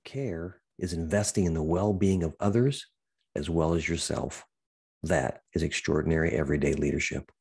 Care is investing in the well-being of others as well as yourself. That is extraordinary everyday leadership.